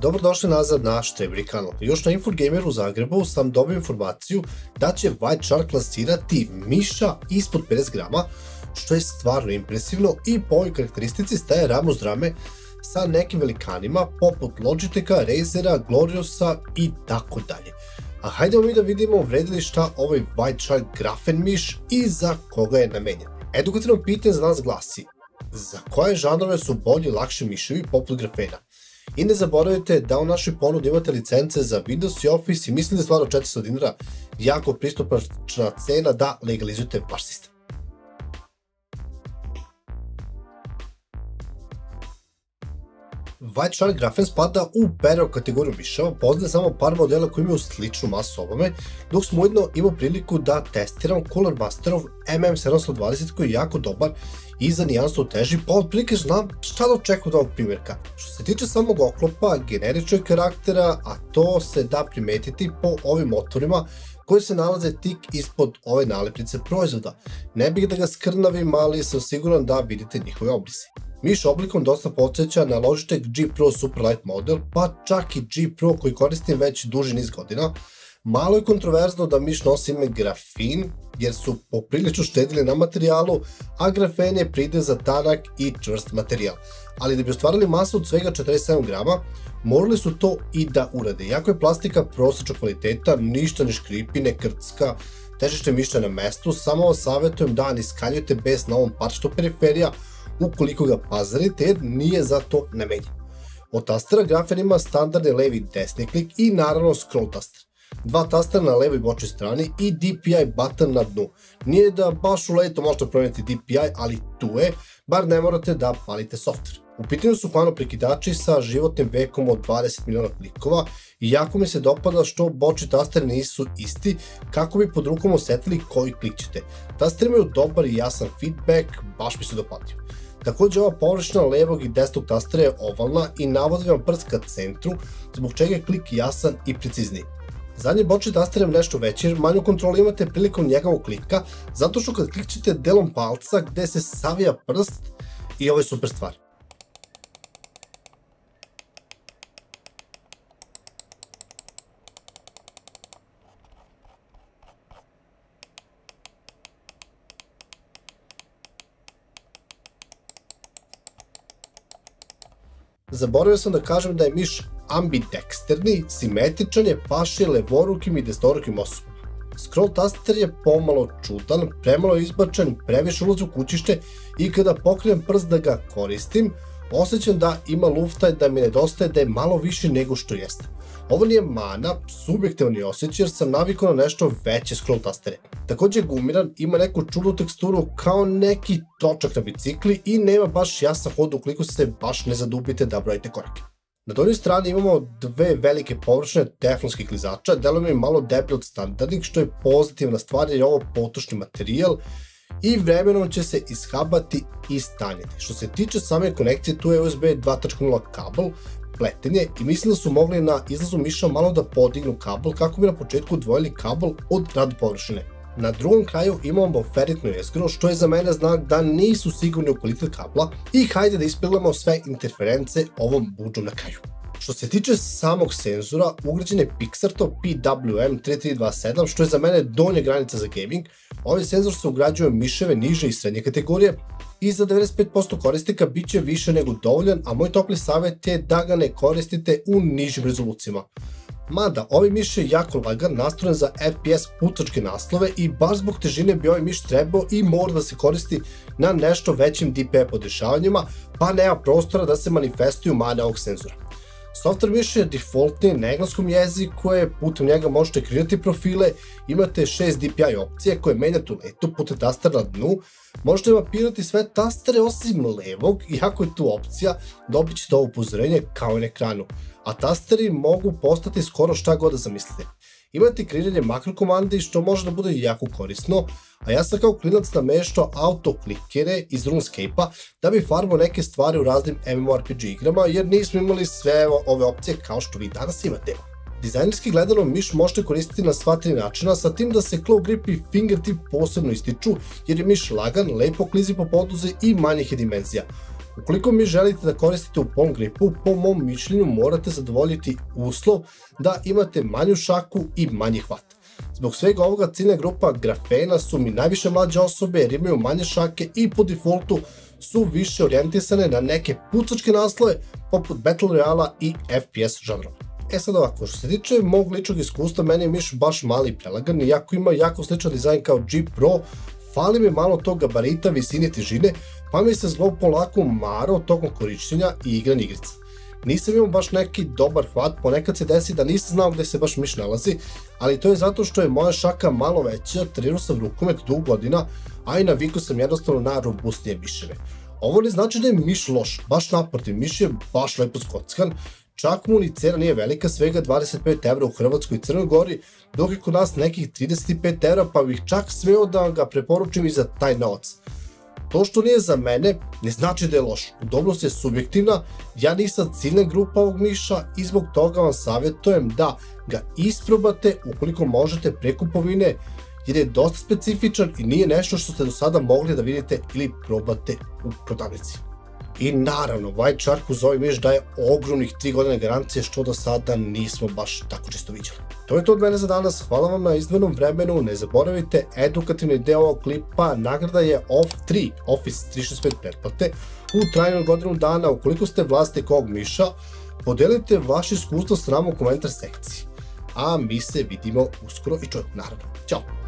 Dobrodošli nazad na Štreberi kanal. Još na Infogameru u Zagrebu sam dobio informaciju da će White Shark klasirati miša ispod 50 grama, što je stvarno impresivno i po ovoj karakteristici staje rame uz rame sa nekim velikanima poput Logitecha, Razera, Gloriousa i tako dalje. A hajdemo mi da vidimo vredi li šta ovaj White Shark grafen miš i za koga je namenjen. Edukativno pitanje za nas glasi: za koje žanrove su bolji i lakši miševi poput grafena? I ne zaboravite da u našoj ponudi imate licence za Windows i Office i mislim da je stvarno 400 dinara jako pristupačna cena da legalizujete vaš sistem. White Shark grafen spada u Pereo kategoriju miševa, poznaje samo par modela koji imaju sličnu masu obame, dok smo ujedno imao priliku da testiram Cooler Masterov MM720 koji je jako dobar i za nijansu teži, pa otprilike znam šta da očekujem od ovog primjerka. Što se tiče samog oklopa, generičnog karaktera, a to se da primetiti po ovim otvorima koji se nalaze tik ispod ove nalepnice proizvoda. Ne bih da ga skrnavim, ali sam siguran da vidite njihove obrise. Miš oblikom dosta podsjeća na Logitech G Pro Superlight model, pa čak i G Pro koji koristim već duži niz godina. Malo je kontroverzno da miš nosi ime grafin, jer su poprilično štedili na materijalu, a grafen je pride za tanak i čvrst materijal. Ali da bi ostvarili masu od svega 47 grama, morali su to i da urade. Iako je plastika prosječnog kvaliteta, ništa ne škripi, ne krcka, težište miša na mestu, samo vas savjetujem da ne skaljujete bez na ovom parčetu periferija ukoliko ga pazarite, jer nije za to namenjen. Od tastera grafen ima standardni levi i desni klik i naravno scroll taster. Dva tastera na levoj i bočnoj strani i DPI button na dnu. Nije da baš u leto možete promijeniti DPI, ali tu je, bar ne morate da palite software. U pitanju su hladno prekidači sa životnim vekom od 20 miliona klikova i jako mi se dopada što bočni tasteri nisu isti kako bi pod rukom osetili koji klik ćete. Tasteri imaju dobar i jasan feedback, baš mi se dopadio. Također ova površina levog i desnog tastera je ovalna i navodi vam prst ka centru, zbog čega je klik jasan i precizniji. Zadnji bočni taster je nešto veći jer manju kontrolu imate prilikom njegovog klika, zato što kad klikćete delom palca gde se savija prst i ovo je super stvar. Zaboravio sam da kažem da je miš ambidexterni, simetričan je, paše levorukim i desnorukim osobama. Scroll taster je pomalo čudan, premalo je izbačen, previše ulazi u kućište i kada pokrenem prst da ga koristim, osjećam da ima lufta i da mi nedostaje da je malo više nego što jeste. Ovo nije mana, subjektivni osjećaj jer sam navikao na nešto veće scroll tastere. Također je gumiran, ima neku čudnu teksturu kao neki točak na bicikli i nema baš jasan hod ukoliko se baš ne zadubite da brojite korake. Na donjoj strani imamo dve velike površine teflonskih klizača, deluje mi malo deblje od standardnih, što je pozitivna stvar jer je ovo potrošni materijal i vremenom će se ishabati i stanjiti. Što se tiče same konekcije, tu je USB 2.0 kabel, pletenje i mislim da su mogli na izlazu miša malo da podignu kabel kako bi na početku odvojili kabel od rad površine. Na drugom kraju imamo bamferitno jezgro, što je za mene znak da nisu sigurni u kvalitet kabla i hajde da ispeglamo sve interference ovom budžom na kraju. Što se tiče samog senzora, ugrađen je Pixartov PWM3327, što je za mene donja granica za gaming. Ovaj senzor se ugrađuje u miševe niže i srednje kategorije i za 95% korisnika bit će više nego dovoljan, a moj topli savjet je da ga ne koristite u nižim rezolucijama. Mada, ovaj miš je jako lagan, nastrojen za FPS pucačke naslove i baš zbog težine bi ovaj miš trebao i mora da se koristi na nešto većim DPI podešavanjima, pa nema prostora da se manifestuju mane ovog senzora. Software miš je defaultni na engleskom jeziku, koje putem njega možete kreirati profile, imate 6 DPI opcije koje menjate u letu putem tastera na dnu, možete mapirati sve tastere osim levog, iako je tu opcija, dobit ćete ovo upozorenje kao i na ekranu, a tasteri mogu postati skoro šta god da zamislite. Imate kreiranje makrokomande što može da bude jako korisno, a ja sam kao klinac nameštao autoklikere iz RuneScape-a da bi farbao neke stvari u raznim MMORPG igrama jer nismo imali sve ove opcije kao što vi danas imate. Dizajnerski gledano miš možete koristiti na sva tri načina, sa tim da se claw grip i fingertip posebno ističu jer je miš lagan, lepo klizi po podlozi i manjih je dimenzija. Ukoliko mi želite da koristite u palm gripu, po mom mišljenju morate zadovoljiti uslov da imate manju šaku i manji hvat. Zbog svega ovoga ciljna grupa grafena su mi najviše mlađe osobe jer imaju manje šake i po defaultu su više orijentisane na neke pucačke naslove poput Battle Royale i FPS žanrova. Sad ovako, što se tiče mog ličnog iskustva, meni je miš baš mali i prelagan, iako ima jako sličan dizajn kao G Pro, fali mi malo tog gabarita, visine, težine, pa mi se zbog polako marao tokom korišćenja i igranja igrica. Nisam imao baš neki dobar hvat, ponekad se desi da nisam znao gde se baš miš nalazi, ali to je zato što je moja šaka malo veća, trenirao sam rukomet dugo godina, a i navikao sam jednostavno na robustnije miševe. Ovo ne znači da je miš loš, baš naprotiv, miš je baš lepo skockan, čak mu ni cena nije velika, svega 25 € u Hrvatskoj i Crnoj Gori, dok je kod nas nekih 35 € pa bih čak smeo da ga preporučim i za taj novac. To što nije za mene ne znači da je loš, udobnost je subjektivna, ja nisam ciljna grupa ovog miša i zbog toga vam savjetujem da ga isprobate ukoliko možete pre kupovine, jer je dosta specifičan i nije nešto što ste do sada mogli da vidite ili probate u prodavnici. I naravno, White Shark uz ovaj miš daje ogromnih 3 godine garancije što do sada nismo baš tako često viđali. To je to od mene za danas, hvala vam na izdvojenom vremenu, ne zaboravite edukativni deo ovog klipa, nagrada je Office 365 pretplate u trajanju od godinu dana. Ukoliko ste vlasnik ovog miša, podelite vaše iskustvo s nama u komentar sekciji. A mi se vidimo uskoro i čujemo, naravno. Ćao!